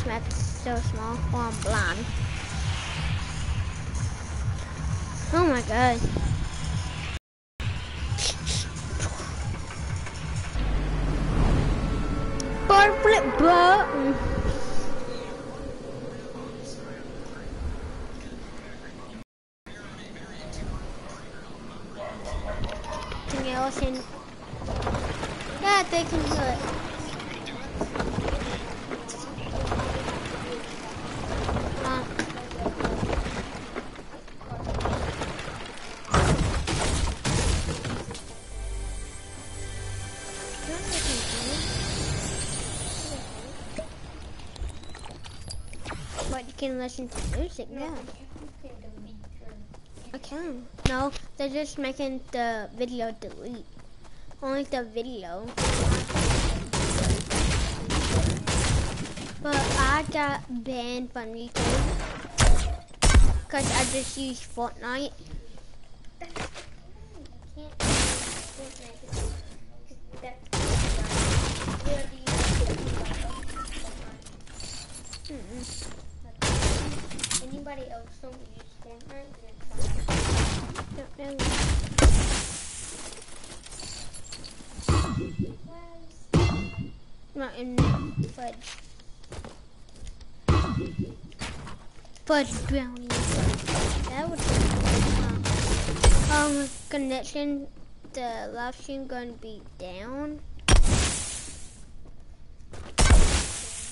map is so small. Oh, I'm blind. Oh my god. Bar flip button. Anything else in? Yeah, they can do it. But you can listen to music now. I can. No, they're just making the video delete. Only the video. But I got banned from YouTube because I just used Fortnite. Anybody else don't use Fortnite? Don't know. Not in fudge. Fudge brownie. That would be connection. The live stream going to be down.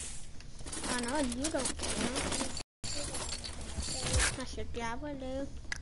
I know you don't care. I should, yeah, I will do.